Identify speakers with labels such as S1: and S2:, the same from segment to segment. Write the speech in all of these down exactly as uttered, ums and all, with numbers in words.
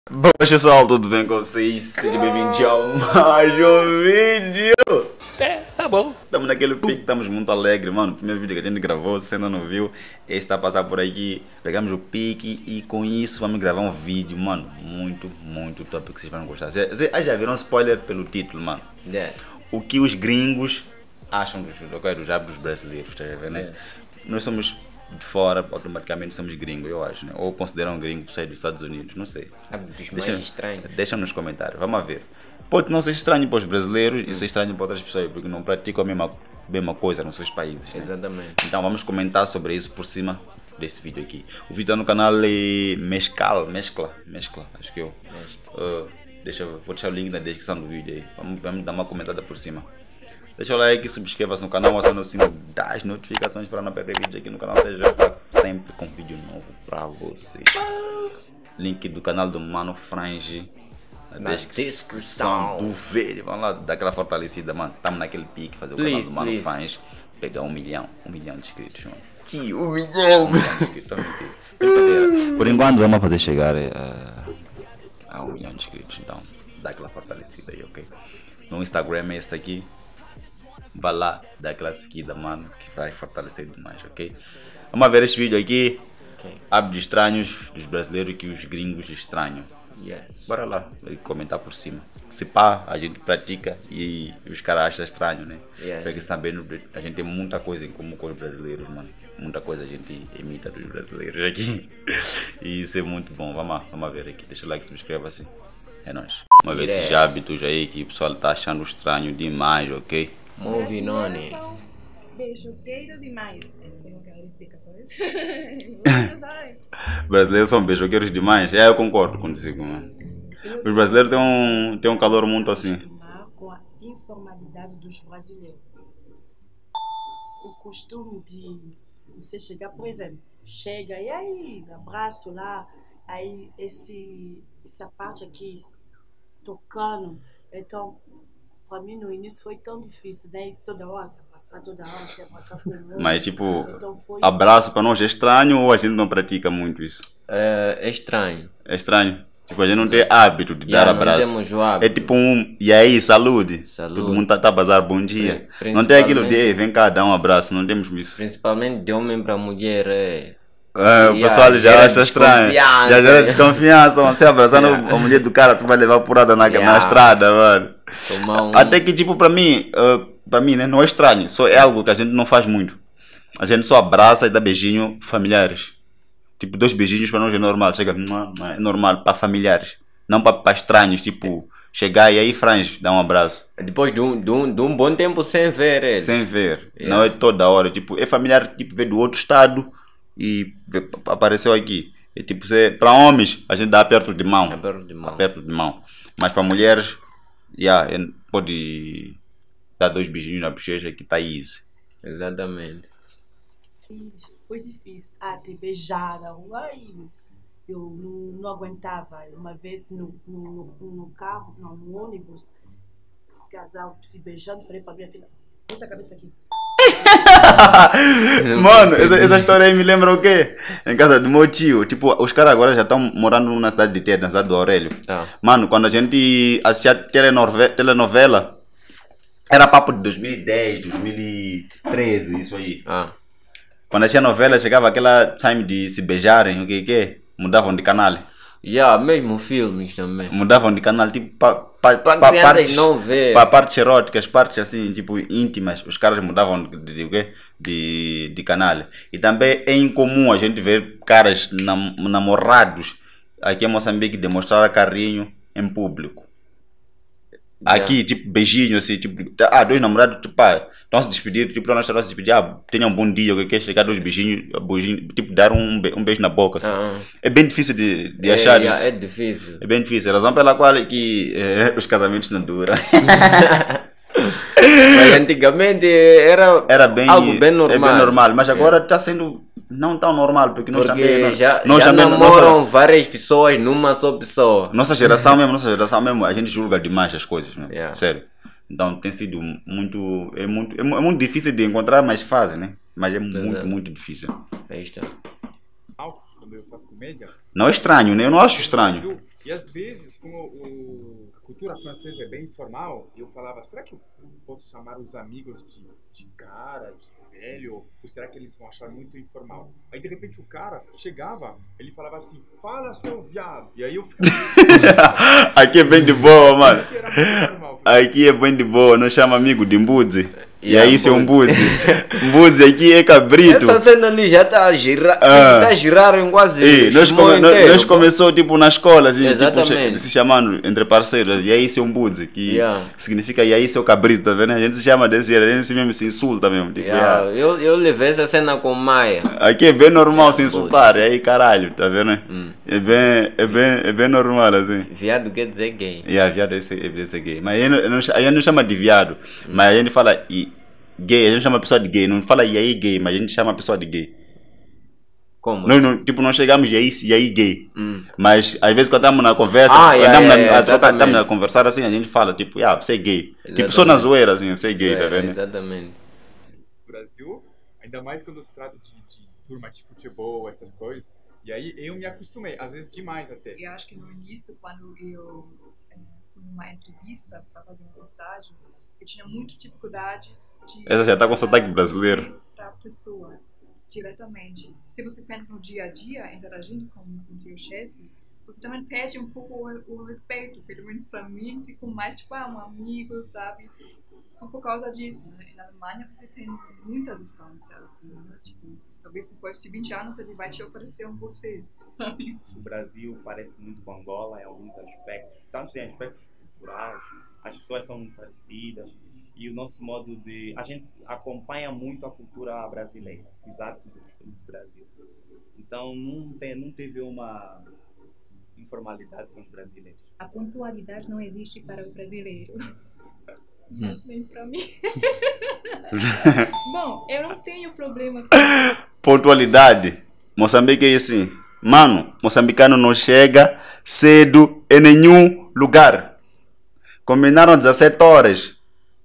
S1: Boas pessoal, tudo bem com vocês? Sejam bem-vindos ao mais um vídeo!
S2: É, tá bom.
S1: Estamos naquele pique, estamos muito alegres, mano. O primeiro vídeo que a gente gravou, se você ainda não viu, esse está a passar por aqui. Pegamos o pique e com isso vamos gravar um vídeo, mano, muito, muito top que vocês vão gostar. Vocês já viram um spoiler pelo título, mano?
S2: Yeah.
S1: O que os gringos acham dos, dos hábitos brasileiros, tá vendo, né?
S2: Yeah.
S1: Nós somos de fora, automaticamente somos gringos, eu acho, né? Ou consideram gringo sair dos Estados Unidos, não sei.
S2: Hábitos mais
S1: Deixa,
S2: estranhos.
S1: deixa nos comentários, vamos ver. Pode não ser estranho para os brasileiros e ser estranho para outras pessoas, porque não praticam a mesma, mesma coisa nos seus países, né?
S2: Exatamente.
S1: Então vamos comentar sobre isso por cima deste vídeo aqui. O vídeo está no canal é Mescal, Mescla, Mescla, acho que eu. Uh, deixa, vou deixar o link na descrição do vídeo aí. Vamos, vamos dar uma comentada por cima. Deixa o like, subscreva-se no canal, acione o sininho das notificações para não perder vídeo aqui no canal. Já está sempre com vídeo novo para vocês. Link do canal do Mano Frange na, na descrição, descrição do vídeo. Vamos lá, dar aquela fortalecida, mano. Estamos naquele pique, fazer o please, canal do Mano please. Frange pegar um milhão, um milhão de inscritos, mano.
S2: Tio, um milhão!
S1: Um milhão de inscritos, por enquanto vamos fazer chegar uh, a um milhão de inscritos, então dá aquela fortalecida aí, ok? No Instagram é este aqui. Vai lá, dá aquela seguida, mano, que vai fortalecer demais, ok? Vamos ver este vídeo aqui. Okay. Hábitos estranhos dos brasileiros que os gringos estranham.
S2: Yes.
S1: Bora lá, comentar por cima. Se pá, a gente pratica e os caras acham estranho, né?
S2: Yeah.
S1: Porque também a gente tem muita coisa em comum com os brasileiros, mano. Muita coisa a gente imita dos brasileiros aqui. E isso é muito bom. Vamos lá, vamos ver aqui. Deixa o like, subscreva-se. É nóis. Vamos ver esses hábitos aí que o pessoal tá achando estranho demais, ok?
S2: Moving on.
S3: Beijoqueiro demais. Tenho aquelas explicações.
S1: Brasileiros são beijoqueiros demais. É, eu concordo contigo, mano. Os brasileiros têm um, têm um calor muito assim.
S3: Com a informalidade dos brasileiros. O costume de você chegar, por exemplo, chega e aí, abraço lá, aí esse, essa parte aqui tocando. Então, para mim no início foi tão difícil, né? Toda hora, você passar toda hora, você passar por um.
S1: Mas tipo,
S3: então, foi...
S1: abraço para nós é estranho ou a gente não pratica muito isso?
S2: É, é estranho.
S1: É estranho? Tipo, a gente não tem hábito de
S2: yeah,
S1: dar abraço.
S2: Não temos o hábito.
S1: É tipo um, e aí, saúde.
S2: Saúde.
S1: Todo mundo tá, tá a bazar, bom dia. Não tem aquilo de, vem cá, dá um abraço, não temos isso.
S2: Principalmente de homem para mulher, é...
S1: É, o pessoal já acha estranho. Já gera desconfiança, mano. Você abraçando yeah. a mulher do cara, tu vai levar porrada na, yeah. na estrada, mano. Um... Até que, tipo, pra mim, uh, pra mim, né, não é estranho. Só é algo que a gente não faz muito. A gente só abraça e dá beijinho familiares. Tipo, dois beijinhos pra nós é normal. Chega, é normal pra familiares. Não pra, pra estranhos, tipo, chegar e aí, frange, dá um abraço.
S2: Depois de um, de um, de um bom tempo sem ver eles.
S1: Sem ver. Yeah. Não é toda hora. Tipo, é familiar, tipo, ver do outro estado. E apareceu aqui. E tipo, para homens, a gente dá aperto de mão.
S2: Aperto de mão.
S1: Aperto de mão. Mas para mulheres, yeah, pode dar dois beijinhos na bochecha que tá easy.
S2: Exatamente.
S3: Foi difícil. Ah, te beijaram. Ai, eu não, não aguentava. Uma vez no, no, no carro, não, no ônibus, esse casal se beijando, falei para minha filha, bota a cabeça aqui.
S1: Mano, essa, essa história aí me lembra o quê? Em casa do meu tio. Tipo, os caras agora já estão morando na cidade de Terra, na cidade do Aurélio. Ah. Mano, quando a gente assistia telenovela, telenovela era papo de dois mil e dez, dois mil e treze, isso aí. Ah. Quando assistia novela, chegava aquela time de se beijarem, o que que? Mudavam de canal.
S2: Yeah, mesmo filmes também.
S1: Mudavam de canal, tipo, para pa,
S2: pa,
S1: pa,
S2: partes, não ver.
S1: Para partes eróticas, partes assim, tipo, íntimas. Os caras mudavam de, de, de, de, de canal. E também é incomum a gente ver caras nam, namorados aqui em Moçambique demonstrar carinho em público. Yeah. Aqui, tipo, beijinho, assim, tipo, ah, dois namorados, tipo, pá, estão se despedir, tipo, nós estamos se despedir, ah, tenham um bom dia, o que quer chegar, dois beijinhos, beijinho, tipo, dar um, be um beijo na boca, assim. Uh -huh. É bem difícil de, de
S2: é,
S1: achar
S2: yeah,
S1: isso.
S2: É difícil.
S1: É bem difícil, a razão pela qual é que é, os casamentos não duram.
S2: Mas antigamente era,
S1: era bem,
S2: algo bem normal.
S1: É bem normal, mas agora está yeah. sendo não tão normal, porque nós
S2: porque
S1: também... Nós,
S2: já,
S1: nós
S2: já
S1: também,
S2: namoram
S1: nossa,
S2: várias pessoas numa só pessoa.
S1: Nossa geração mesmo, nossa geração mesmo, a gente julga demais as coisas, né?
S2: Yeah.
S1: Sério. Então tem sido muito é, muito... é muito difícil de encontrar, mas fazem, né? Mas é muito,
S2: Exato.
S1: muito difícil.
S2: Aí está.
S4: Quando eu faço comédia?
S1: Não é estranho, né? Eu não acho estranho.
S4: E às vezes, como o, a cultura francesa é bem informal, eu falava, será que eu posso chamar os amigos de, de cara, de velho? Ou será que eles vão achar muito informal? Aí de repente o cara chegava, ele falava assim, fala seu viado. E aí eu ficava...
S1: Aqui é bem de boa, mano.
S4: que era muito normal. Falei,
S1: Aqui é bem de boa, nós chama amigo de Mbuzi. E
S2: Yeah,
S1: aí, seu
S2: Mbuzi.
S1: Mbuzi. Mbuzi aqui é cabrito.
S2: Essa cena ali já está a girar,
S1: Ah.
S2: está a girar em quase
S1: E
S2: o
S1: nós,
S2: Shimon
S1: come, nós,
S2: inteiro,
S1: nós
S2: pô.
S1: começou tipo na escola, assim, tipo,
S2: Exatamente.
S1: se chamando entre parceiros. E aí, seu Mbuzi, que
S2: Yeah.
S1: significa e aí, seu cabrito, tá vendo? A gente se chama desse jeito, a gente se mesmo se insulta mesmo. Tipo,
S2: Yeah,
S1: yeah.
S2: eu, eu levei essa cena com Maia.
S1: Aqui é bem normal
S2: Yeah,
S1: se
S2: Mbuzi.
S1: insultar, e aí caralho, tá vendo?
S2: Hum.
S1: É, bem, é, bem, é bem normal assim.
S2: Viado quer dizer gay.
S1: E a viado é esse- é esse gay. Mas aí não, não, aí não chama de viado, mas a gente fala e, gay, a gente chama a pessoa de gay, não fala e aí gay, mas a gente chama a pessoa de gay.
S2: Como?
S1: Nós não, tipo, nós chegamos e aí, e aí gay.
S2: Hum.
S1: Mas às vezes quando estamos na conversa,
S2: Ah, yeah,
S1: andamos
S2: yeah,
S1: na,
S2: yeah,
S1: a troca, estamos
S2: exatamente.
S1: a conversar assim, a gente fala tipo, ah, você é gay. Tipo,
S2: Exatamente.
S1: só na zoeira assim, você é gay, tá
S2: É,
S1: vendo?
S2: exatamente.
S4: no Brasil, ainda mais quando se trata de, de turma de futebol, essas coisas. E aí eu me acostumei, às vezes demais até.
S5: Eu acho que no início, quando eu eh, fui numa entrevista para fazer um estágio, eu tinha muitas dificuldades de...
S1: Essa já tá com sotaque brasileiro.
S5: Para a pessoa, diretamente. Se você pensa no dia a dia, interagindo com o teu chefe, você também perde um pouco o, o respeito. Pelo menos para mim, ficou mais tipo, ah, um amigo, sabe? Só por causa disso, né? E na Alemanha você tem muita distância, assim, né? Tipo, talvez depois de vinte anos ele vai te oferecer um você, sabe?
S6: O Brasil parece muito com Angola em alguns aspectos, tanto em aspectos culturais, as pessoas são muito parecidas e o nosso modo de... A gente acompanha muito a cultura brasileira, os hábitos e costumes do Brasil. Então não, tem, não teve uma informalidade com os brasileiros.
S7: A pontualidade não existe para o brasileiro. Mas nem para mim. Bom, eu não tenho problema com
S1: Pontualidade. Moçambique é assim. Mano, moçambicano não chega cedo em nenhum lugar. Combinaram dezessete horas.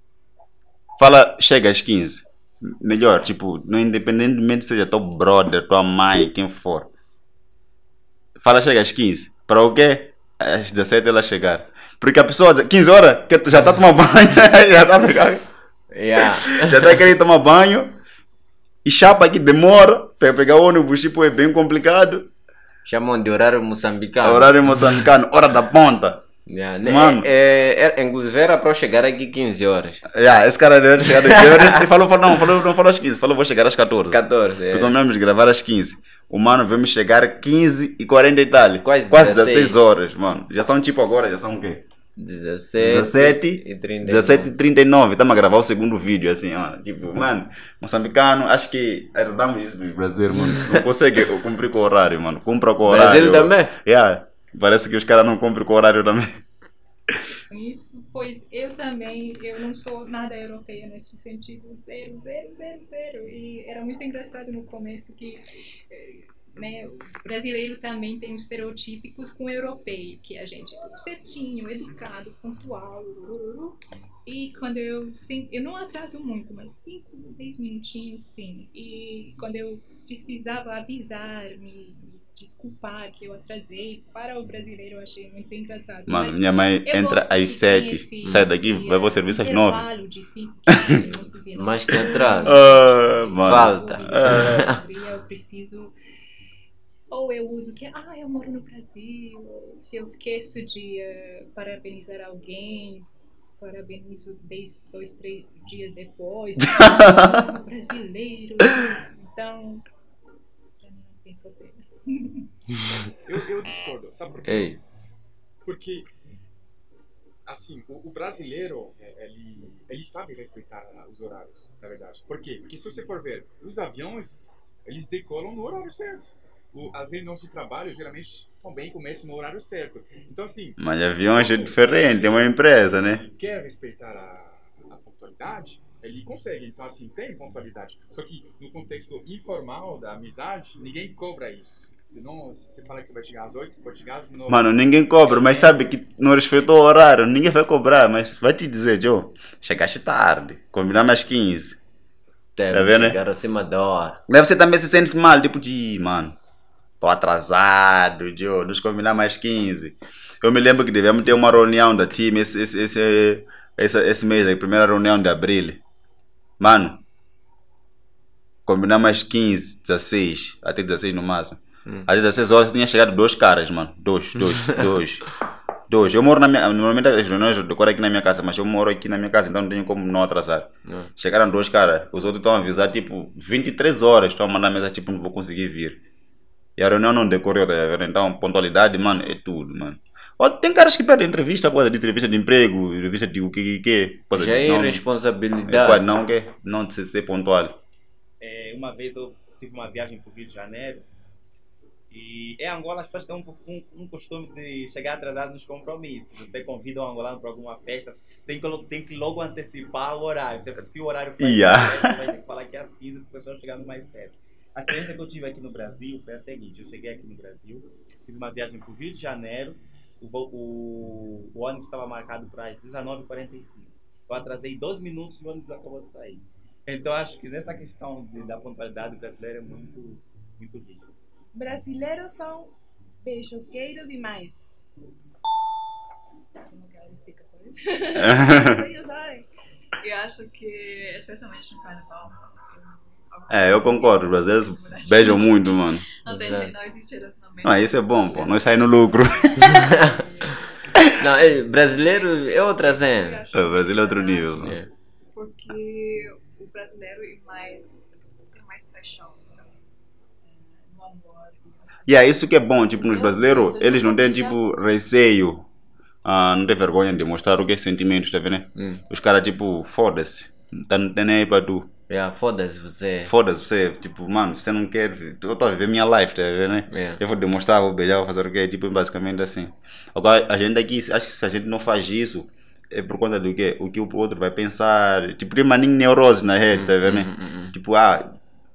S1: Fala, chega às quinze. Melhor, tipo, não independentemente seja teu brother, tua mãe, quem for. Fala, chega às quinze. Para o quê? Às dezessete ela chegar. Porque a pessoa, quinze horas, que já está tomando banho, já está pegando.
S2: Yeah.
S1: Já está querendo tomar banho. E chapa que demora para pegar o ônibus, tipo, é bem complicado.
S2: Chamam de horário moçambicano.
S1: Horário moçambicano, hora da ponta.
S2: Yeah, né?
S1: Mano.
S2: É, é, é, inclusive era para eu chegar aqui quinze horas.
S1: Yeah, esse cara deve chegar. Ele falou, falou, não, falou, não falou às quinze, falou, vou chegar às catorze.
S2: catorze, é.
S1: Porque combinamos gravar às quinze. O mano veio me chegar quinze e quarenta e tal.
S2: Quase
S1: Quase
S2: dezesseis.
S1: dezesseis horas, mano. Já são tipo agora, já são o quê?
S2: dezessete,
S1: dezessete
S2: e trinta e nove.
S1: dezessete e trinta e nove. Estamos a gravar o segundo vídeo, assim, ó. Tipo, mano, moçambicano, acho que herdamos isso dos brasileiros, mano. Não consegue cumprir com o horário, mano. Cumpra com o horário.
S2: Brasil também?
S1: Yeah. Parece que os caras não cumprem com o horário também.
S7: isso, pois eu também, eu não sou nada europeia nesse sentido, zero, zero, zero, zero. E era muito engraçado no começo que eh, né, o brasileiro também tem os estereotípicos com o europeu, que a gente é tudo certinho, educado, pontual. Ururu. E quando eu, sim, eu não atraso muito, mas cinco, dez minutinhos sim. E quando eu precisava avisar, me, me desculpar que eu atrasei, para o brasileiro eu achei muito engraçado.
S1: Mano,
S7: Mas
S1: minha mãe
S7: eu
S1: entra
S7: gosto que
S1: às
S7: tem
S1: sete,
S7: esse-
S1: sai daqui,
S7: esse,
S1: vai pro serviço às nove.
S7: intervalo de cinco, quinze minutos e
S2: Mas que atraso.
S1: Ah, mano.
S2: Falta.
S7: Eu preciso. Ou eu uso que, ah, eu moro no Brasil. Ou se eu esqueço de eh, parabenizar alguém, parabenizo dez, dois, três dias depois. "Ah, brasileiro. Então, pra mim não tem problema.
S4: Eu, eu discordo, sabe por quê?
S2: Ei,
S4: Porque, assim, o, o brasileiro, é, ele, ele sabe respeitar os horários, na verdade. Por quê? Porque se você for ver, os aviões, eles decolam no horário certo. O, as reuniões de trabalho, geralmente, também começam no horário certo. Então, assim...
S1: Mas aviões é diferente, é uma empresa, né?
S4: Ele quer respeitar a, a pontualidade, ele consegue. Então, assim, tem pontualidade. Só que, no contexto informal da amizade, ninguém cobra isso. Senão, se você fala que você vai chegar às oito, você pode chegar às nove.
S1: Mano, ninguém cobra, mas sabe que não respeitou o horário, ninguém vai cobrar, mas vai te dizer, Joe, chegaste tarde, combinamos às quinze.
S2: deve
S1: Tá vendo, né?
S2: chegar acima da hora.
S1: Daí você também se sente mal, tipo de, mano, tô atrasado, Joe, nos combinamos às quinze. Eu me lembro que devemos ter uma reunião da time esse, esse, esse, esse, esse mês, a primeira reunião de abril. Mano, combinamos às quinze, dezesseis, até dezesseis no máximo. Hum. Às dezesseis horas tinha chegado dois caras, mano. Dois, dois, dois. Dois. Eu moro na minha. Normalmente as reuniões decoram aqui na minha casa, mas eu moro aqui na minha casa, então não tenho como não atrasar. Hum. Chegaram dois caras, os outros estão a avisar, tipo, vinte e três horas, estão a mandar mensagem, tipo, não vou conseguir vir. E a reunião não decorreu, tá vendo? Então, pontualidade, mano, é tudo, mano. Ó, tem caras que pedem entrevista, coisa de entrevista de emprego, entrevista de o que que que.
S2: Já é
S1: não,
S2: responsabilidade.
S1: Pode não, que não ser, ser pontual.
S6: É, uma vez eu tive uma viagem para o Rio de Janeiro e em Angola as pessoas têm um, um, um costume de chegar atrasado nos compromissos. Você convida um angolano para alguma festa, tem que, tem que logo antecipar o horário. Se, se o horário for
S1: yeah.
S6: festa, vai ter que falar que é às quinze, as pessoas chegando mais cedo. A experiência que eu tive aqui no Brasil foi a seguinte: eu cheguei aqui no Brasil, tive uma viagem para o Rio de Janeiro, o, o, o ônibus estava marcado para as dezenove e quarenta e cinco. Eu atrasei dois minutos e o ônibus acabou de sair. Então acho que nessa questão de, da pontualidade brasileira é muito, muito rígida.
S8: Brasileiros são beijoqueiros demais. Não quero explicações.
S5: Eu acho que, especialmente no carnaval.
S1: É, eu concordo, os brasileiros beijam muito, mano.
S5: Não, tem, não existe relacionamento.
S1: Ah, isso é bom, pô. Nós saímos no lucro.
S2: Não, é, brasileiro é outra cena.
S1: É, o Brasil é outro nível.
S2: É.
S5: Porque o brasileiro é mais, tem mais paixão, né? No amor.
S1: E é isso que é bom, tipo, nos brasileiros, eles não têm, tipo, receio, ah, não tem vergonha de mostrar o que é sentimentos, tá vendo? Hum. Os caras, tipo, foda-se, não tem nem aí pra tu.
S2: Yeah, foda-se você.
S1: Foda-se você, tipo, mano, você não quer, eu tô a viver minha life, tá vendo, né? Yeah. Eu vou demonstrar, vou beijar, vou fazer o que, tipo, basicamente assim. Agora, a gente aqui, acho que se a gente não faz isso, é por conta do quê? O que o outro vai pensar, tipo, tem maninho neurose na rede, tá vendo, né? Hum, hum, tipo, ah,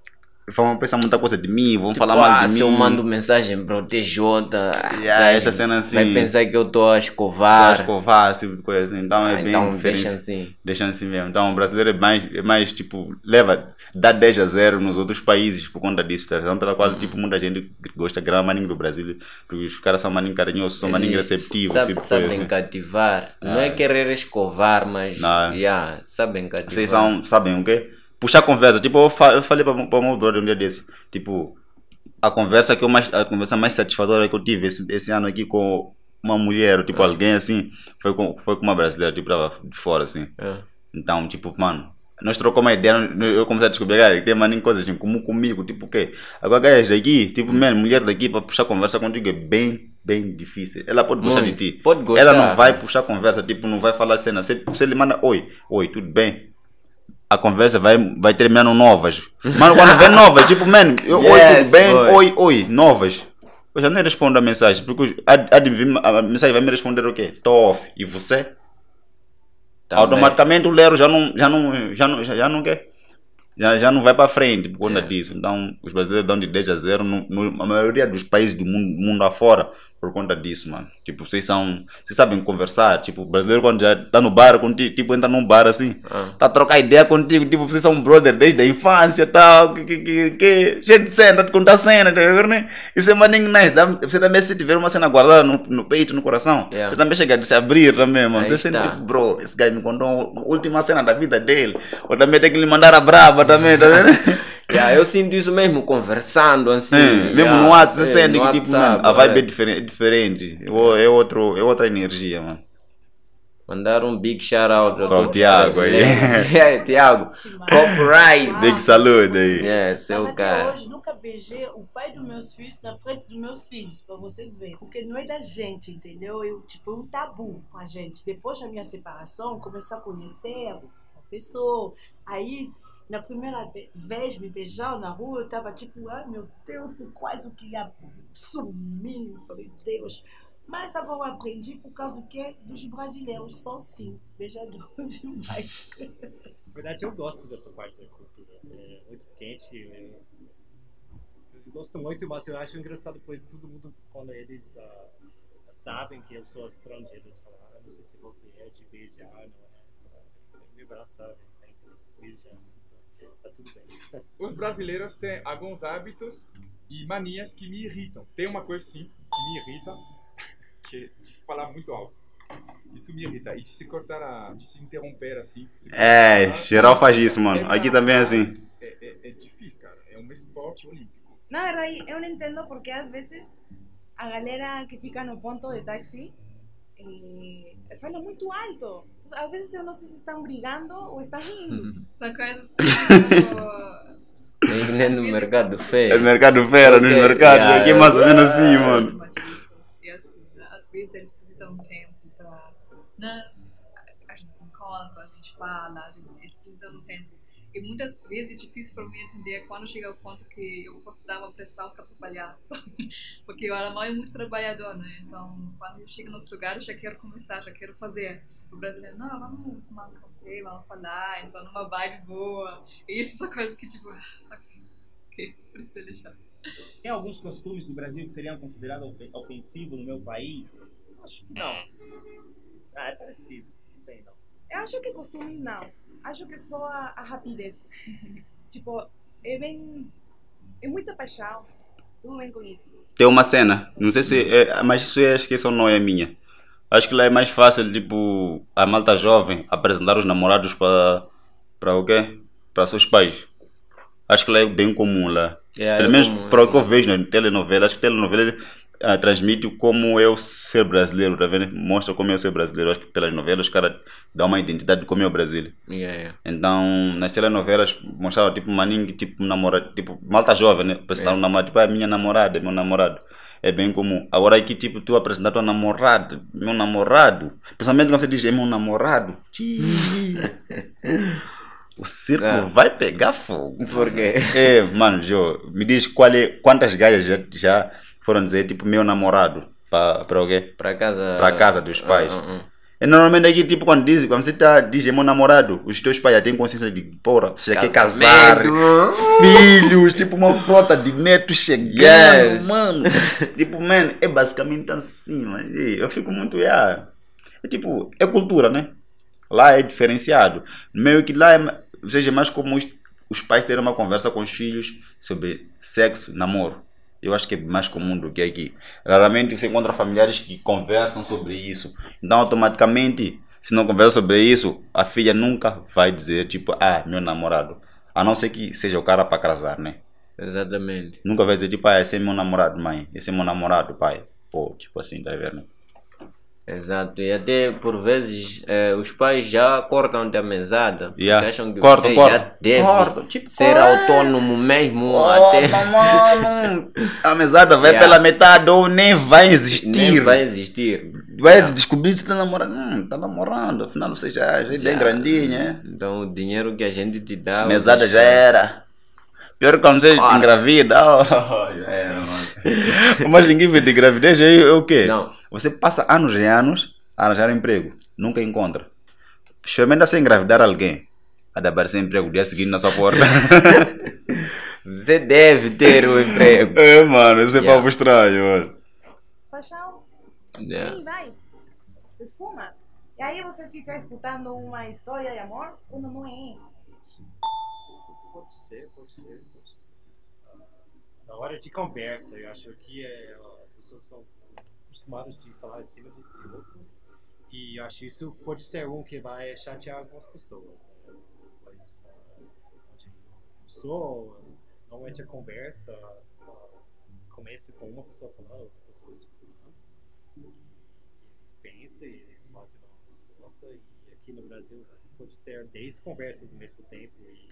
S1: vão pensar muita coisa de mim, vão
S2: tipo,
S1: falar mal
S2: ah,
S1: de mim.
S2: Se eu mando mensagem para o T J,
S1: yeah, essa cena assim,
S2: vai pensar que eu estou a escovar.
S1: A escovar, esse tipo de coisa assim. Então ah, é bem
S2: então
S1: diferente.
S2: Deixa assim.
S1: Deixa assim mesmo. Então o brasileiro é mais, é mais tipo, leva, dá dez a zero nos outros países por conta disso. Tá? Então, pela qual uhum. tipo, muita gente gosta de grande maninho do Brasil, porque os caras são maninho carinhosos, são maninho receptivos.
S2: Sabe,
S1: tipo
S2: sabem
S1: assim.
S2: cativar.
S1: Ah.
S2: Não é querer escovar, mas
S1: Não.
S2: Yeah, sabem cativar.
S1: Vocês são, sabem o quê? Puxar conversa, tipo, eu, fa eu falei para o meu brother um dia desse, tipo, a conversa que eu mais, a conversa mais satisfatória que eu tive esse, esse ano aqui com uma mulher, tipo, alguém assim, foi com, foi com uma brasileira, tipo, tava de fora, assim. É. Então, tipo, mano, nós trocamos uma ideia, eu comecei a descobrir, cara, tem maninho coisas assim, como comigo, tipo, o quê? Agora, gajas daqui, tipo, man, mulher daqui, para puxar conversa contigo é bem, bem difícil. Ela pode gostar
S2: Muito.
S1: de ti.
S2: Pode gostar.
S1: Ela não vai puxar conversa, tipo, não vai falar cena. Você, você lhe manda, oi, oi, tudo bem? A conversa vai, vai terminando novas. Mano, quando vem novas, tipo, man, eu, yes, oi, tudo bem? Boy. Oi, oi, novas. Eu já nem respondo a mensagem, porque a, a, a mensagem vai me responder o quê? Tô off. E você? Também. Automaticamente o Lero já não, já não, já não, já, já não quer. Já, já não vai para frente por conta yeah. disso. Então, os brasileiros dão de dez a zero no, no, na maioria dos países do mundo, mundo afora por conta disso, mano. Tipo, vocês são, vocês sabem conversar. Tipo, o brasileiro quando já tá no bar contigo, tipo, entra num bar assim, ah. tá a trocar ideia contigo, tipo, vocês são brother desde a infância e tal, que, que, que, que, cheio de cena, tá te contar cena, tá vendo, né? Isso é maninho nice. Você também, se tiver uma cena guardada no, no peito, no coração, yeah. você também chega a se abrir também, mano. Aí você sente, tipo, bro, esse cara me contou a última cena da vida dele, ou também tem que lhe mandar a braba também, tá vendo?
S2: Yeah, eu sinto isso mesmo conversando assim.
S1: É, mesmo yeah, no WhatsApp você é, sente que tipo,
S2: WhatsApp,
S1: mano, a vibe é diferente, é diferente. É, outro, é outra energia, mano.
S2: Mandar um big shout out
S1: para o Tiago aí.
S2: É, Tiago. Copyright.
S1: Big saludo aí.
S2: É, seu
S3: Mas
S2: cara.
S3: até hoje nunca beijei o pai dos meus filhos na frente dos meus filhos, para vocês verem. Porque não é da gente, entendeu? Eu, tipo, um tabu com a gente. Depois da minha separação, comecei a conhecer a pessoa. Aí, na primeira vez me beijando na rua, eu tava tipo, ai meu Deus, eu quase que ia sumir. Eu falei, Deus. Mas agora eu aprendi por causa que dos brasileiros são assim, beijadores demais.
S9: Na verdade, eu gosto dessa parte da cultura. É muito quente. É... Eu gosto muito, mas eu acho engraçado, pois todo mundo, quando eles uh, sabem que eu sou estrangeiro, eles falam, ah, não sei se você é de beijar, não é? Me abraçar, tem que beijar. Tá tudo bem.
S4: Os brasileiros têm alguns hábitos e manias que me irritam. Tem uma coisa sim que me irrita, de, de falar muito alto. Isso me irrita. E de se cortar, a, de se interromper assim. Se
S1: É,
S4: cortar,
S1: geral faz isso, mano.
S4: é
S1: Aqui
S4: uma-
S1: também é assim.
S4: É, é, é difícil, cara. É um esporte olímpico.
S8: Na verdade, eu não entendo porque às vezes a galera que fica no ponto de táxi eh, fala muito alto. Entonces, às vezes eu não sei se estão brigando ou estão rindo.
S5: São coisas tipo.
S2: Nem que nem no mercado
S1: É
S2: feio.
S1: mercado fera, nos
S2: Ok,
S1: mercados.
S2: yeah,
S1: Aqui é mais ou menos assim,
S2: yeah.
S1: mano.
S5: Machistas. E assim, né? Às vezes eles precisam de tempo pra. Né? A gente se encontra, a gente fala, a gente, eles precisam de tempo. E muitas vezes é difícil para mim entender quando chega ao ponto que eu posso dar uma pressão para trabalhar, sabe? Porque o alemão é muito trabalhador, né? Então, quando eu chego nos lugares, já quero começar, já quero fazer. O brasileiro, não, vamos tomar um café, vamos falar, então numa vibe boa. E isso são coisas que, tipo, ok, ok, precisa deixar.
S6: Tem alguns costumes do Brasil que seriam considerados ofen- ofensivos no meu país? Acho que não. Ah, é parecido. Não tem, não.
S8: Eu acho que costumes não. Acho que só a, a rapidez. Tipo, é bem. É muita paixão. Tudo bem com isso.
S1: Tem uma cena, não sei se é, mas isso é, acho que só não é minha. Acho que lá é mais fácil, tipo, a malta jovem apresentar os namorados para para o quê? Para seus pais. Acho que lá é bem comum lá.
S2: Yeah,
S1: Pelo
S2: é
S1: menos
S2: comum, é
S1: para o que eu
S2: comum.
S1: vejo nas telenovelas, acho que telenovela ah, transmite como eu ser brasileiro, tá vendo? Mostra como eu ser brasileiro. Acho que pelas novelas os caras dão uma identidade de como é o Brasil.
S2: Yeah, yeah.
S1: Então, nas telenovelas mostravam tipo maninho que tipo namorado, tipo malta jovem, né? Apresentar um namorado, tipo, ah, minha namorada, meu namorado. É bem comum. Agora aqui, tipo, tu apresentar tua namorada, meu namorado. Principalmente quando você diz, é meu namorado. Tchii. O circo
S2: Ah.
S1: vai pegar fogo.
S2: Por quê?
S1: É, mano, Jô, me diz qual é, quantas gajas já, já foram dizer, tipo, meu namorado. Para para o quê?
S2: Pra casa.
S1: Pra casa dos pais.
S2: Ah, ah, ah.
S1: E normalmente aqui, tipo, quando diz, quando você tá, diz, é meu namorado, os teus pais já têm consciência de, porra, você já quer casar, filhos, tipo, uma frota de netos chegando,
S2: Yes.
S1: mano. Tipo, man, é basicamente assim, mano. E eu fico muito, yeah. É tipo, é cultura, né? Lá é diferenciado. Meio que lá, é, seja mais comum os, os pais terem uma conversa com os filhos sobre sexo, namoro. Eu acho que é mais comum do que aqui. Raramente você encontra familiares que conversam sobre isso. Então, automaticamente, se não conversa sobre isso, a filha nunca vai dizer, tipo, ah, meu namorado. A não ser que seja o cara para casar, né?
S2: Exatamente.
S1: Nunca vai dizer, tipo, ah, esse é meu namorado, mãe. Esse é meu namorado, pai. Pô, tipo assim, tá vendo?
S2: Exato. E até por vezes eh, os pais já cortam-te a mesada.
S1: Yeah.
S2: Porque acham que
S1: Cortam,
S2: você
S1: cortam.
S2: já deve
S1: Cortam, tipo,
S2: ser
S1: corta.
S2: autônomo mesmo.
S1: Oh,
S2: até
S1: mano, a mesada vai
S2: Yeah.
S1: pela metade ou nem vai existir.
S2: nem vai existir.
S1: Vai
S2: Yeah.
S1: descobrir se tá namorando. Hum, tá namorando. Afinal, você já, já é
S2: Já.
S1: bem grandinho, é?
S2: Então o dinheiro que a gente te dá.
S1: Mesada
S2: vocês-
S1: já era. Pior que quando você
S2: Claro.
S1: engravida, oh, já era, mano. O mais incrível de gravidez é, é o quê?
S2: Não.
S1: Você passa anos e anos a arranjar emprego, nunca encontra. Experimenta você engravidar alguém, a de aparecer emprego o dia seguinte na sua porta.
S2: Você deve ter o emprego.
S1: É, mano, isso é
S2: Yeah.
S1: papo estranho, mano.
S8: Paixão.
S2: Yeah.
S8: Sim, vai. Se esfuma. E aí você fica escutando uma história de amor quando não é.
S9: Pode ser, pode ser, pode ser. Ah, na hora de conversa, eu acho que é, as pessoas são acostumadas de falar em cima de de outro. E eu acho isso pode ser um que vai chatear algumas pessoas. Né? Mas ah, onde a pessoa, normalmente a conversa ah, começa com uma pessoa falando, outra pessoa escutando. E eles pensam e eles fazem uma resposta. E aqui no Brasil pode ter dez conversas ao mesmo tempo. E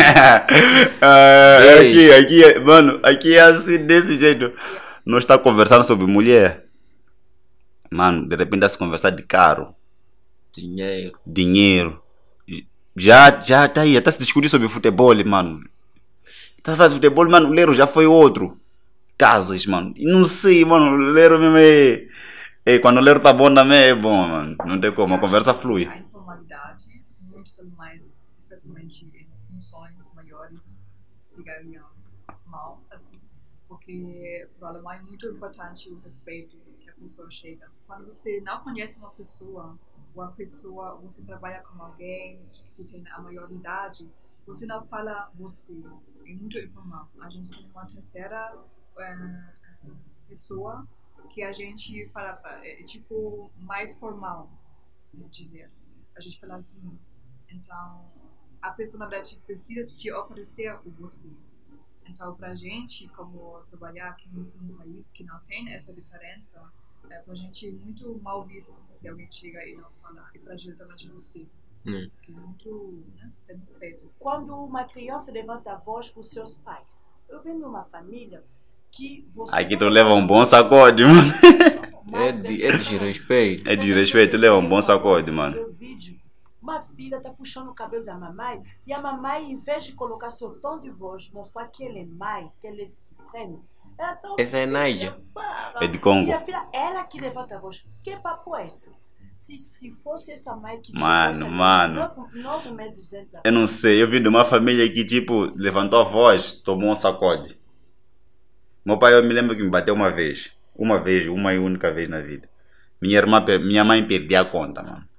S1: Ah,
S2: Ei.
S1: aqui, aqui, mano, aqui é assim, desse jeito. Nós está conversando sobre mulher. Mano, de repente está se conversar de carro,
S2: Dinheiro.
S1: dinheiro. Já, já tá aí, está se discutir sobre futebol, mano. Está se falando de futebol, mano, o Lero já foi outro. Casas, mano. E não sei, mano, o Lero mesmo é... é quando o Lero tá bom também é bom, mano. Não tem como, a conversa flui.
S5: A informalidade, muitos animais, especialmente em funções maiores, ficariam mal, assim, porque para o alemão é muito importante o respeito que a pessoa chega. Quando você não conhece uma pessoa, ou a pessoa, você trabalha com alguém que tem a maioridade, você não fala você, é muito informal. A gente tem uma terceira eh, pessoa que a gente fala, é tipo mais formal, vou dizer. A gente fala assim. Então, a pessoa na verdade precisa te oferecer o você. Então, pra gente, como trabalhar aqui num país que não tem essa diferença, é pra gente muito mal visto se alguém chega e não falar. E pra diretamente você.
S2: Hum.
S5: Que é muito, né, sem respeito.
S3: Quando uma criança levanta a voz para os seus pais, eu venho de uma família que você...
S1: Aqui tu leva um bom sacode, mano.
S2: É de, é desrespeito.
S1: É desrespeito, tu leva um bom sacode, mano.
S3: Eu vídeo, uma filha tá puxando o cabelo da mamãe e a mamãe, em vez de colocar seu tom de voz, mostrar que ele é mãe, que ele é supremo, ela tá...
S2: Essa é Nádia.
S1: É de Congo.
S3: E a filha, ela que levanta a voz. Que papo é esse? Se, se fosse essa mãe que...
S1: Mano,
S3: essa
S1: mano.
S3: Nove, nove meses dentro da...
S1: Eu não sei, eu vim de uma família que, tipo, levantou a voz, tomou um sacode. Meu pai, eu me lembro que me bateu uma vez. Uma vez, uma e única vez na vida. Minha irmã, minha mãe perdia a conta, mano.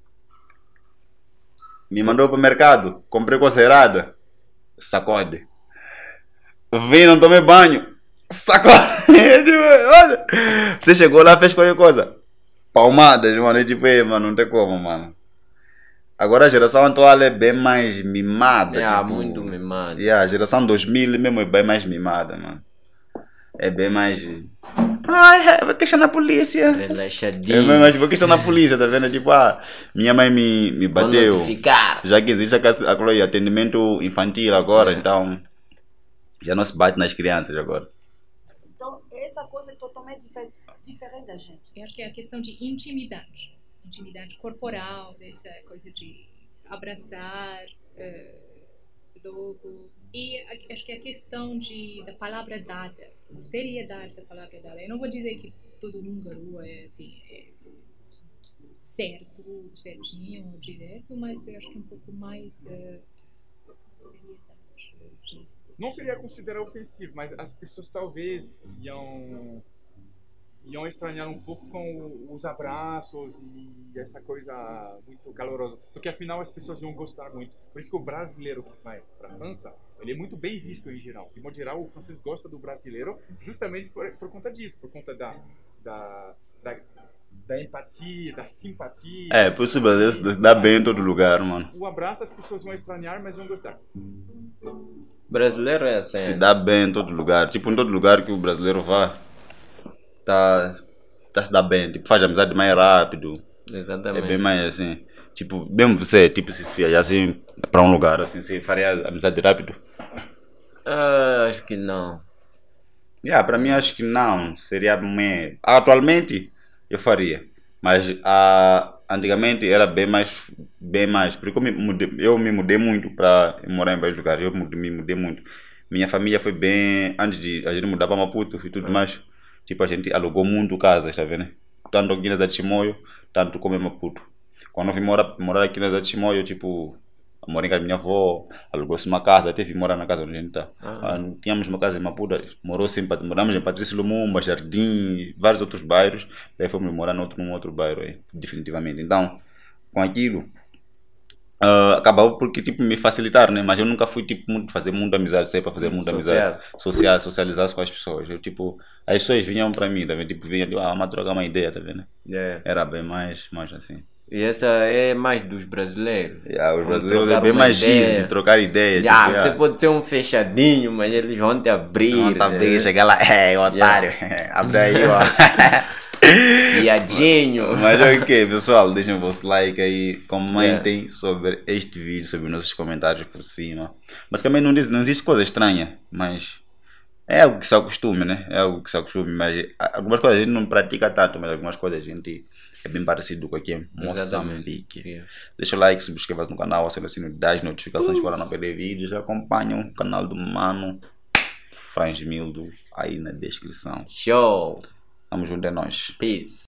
S1: Me mandou pro mercado, comprei coisa errada. Sacode. Vim, não tomei banho. Sacode. Olha. Você chegou lá, fez qualquer coisa. Palmadas, mano. É tipo, ei, mano, não tem como, mano. Agora a geração atual é bem mais mimada.
S2: É,
S1: tipo,
S2: muito mimada.
S1: Yeah, a geração dois mil mesmo é bem mais mimada, mano. É bem mais... Ai, vou questionar a polícia.
S2: Relaxadinho.
S1: É bem mais, vou questionar a polícia, tá vendo? Tipo, ah, minha mãe me, me bateu. Já que existe aquele atendimento infantil agora, é. Então... Já não se bate nas crianças agora.
S3: Então, essa coisa é totalmente diferente. diferente da gente.
S7: Eu acho que é a questão de intimidade, intimidade corporal, dessa coisa de abraçar uh, logo, e a, acho que a questão de, da palavra dada, a seriedade da palavra dada. Eu não vou dizer que todo húngaro é assim, é certo, certinho, direto, mas eu acho que é um pouco mais uh, seriedade disso.
S4: Não seria considerar ofensivo, mas as pessoas talvez iam iam estranhar um pouco com os abraços e essa coisa muito calorosa, porque afinal as pessoas iam gostar muito. Por isso que o brasileiro que vai para a França, ele é muito bem visto em geral. De modo geral, o francês gosta do brasileiro justamente por, por conta disso, por conta da, da, da, da empatia, da simpatia.
S1: É, por isso o brasileiro se dá bem em todo lugar, mano.
S4: O abraço as pessoas vão estranhar, mas vão gostar.
S2: Brasileiro é assim.
S1: Se dá bem em todo lugar. Tipo, em todo lugar que o brasileiro vá, tá, tá se dá bem. Tipo, faz amizade mais rápido.
S2: Exatamente.
S1: É bem mais assim. Tipo, mesmo você, tipo, se viajar assim pra um lugar, assim, você faria amizade rápido?
S2: Uh, acho que não.
S1: Yeah, pra mim acho que não. Seria meio... Atualmente eu faria. Mas uh, antigamente era bem mais, bem mais. Porque eu me mudei, eu me mudei muito para morar em vários lugares. Eu me mudei muito. Minha família foi bem... Antes de a gente mudar para Maputo e tudo mais, tipo, a gente alugou muito casas, tá vendo? Tanto aqui na Chimoio, tanto como em Maputo. Quando eu vim morar, morar aqui na Chimoio, tipo... Morei com a minha avó, alugou-se uma casa, até vim morar na casa onde a gente está. Ah. Ah, tínhamos uma casa em Maputo, morou sempre, moramos em Patrício Lumumba, Jardim, vários outros bairros, daí fomos morar num outro, num outro bairro aí, definitivamente. Então, com aquilo, uh, acabou porque tipo, me facilitaram, né? Mas eu nunca fui tipo, muito, fazer muita amizade, sair para fazer muita amizade, social, socializar com as pessoas. Eu, tipo, as pessoas vinham para mim, tá vendo? Tipo, vinham, ah, vamos trocar uma ideia, tá vendo? Yeah. Era bem mais, mais assim.
S2: E essa é mais dos brasileiros.
S1: Yeah, os brasileiros é bem mais easy de trocar ideias.
S2: Yeah,
S1: tipo,
S2: você yeah. pode ser um fechadinho, mas eles vão te abrir.
S1: Vão te abrir, né? Chegar lá, é, otário, yeah. Abre aí, ó.
S2: Viadinho.
S1: Mas ok, pessoal, deixem o vosso like aí, comentem yeah. sobre este vídeo, sobre os nossos comentários por cima. Basicamente não, diz, não existe coisa estranha, mas é algo que se acostume, né? É algo que se acostume, mas algumas coisas a gente não pratica tanto, mas algumas coisas a gente... É bem parecido com aqui em Moçambique. Yeah. Deixa o like, subscreva-se no canal, acione o sino das notificações uh. para não perder vídeos. Acompanhem o canal do Mano Frangimildo aí na descrição.
S2: Show!
S1: Tamo junto, é nóis.
S2: Peace.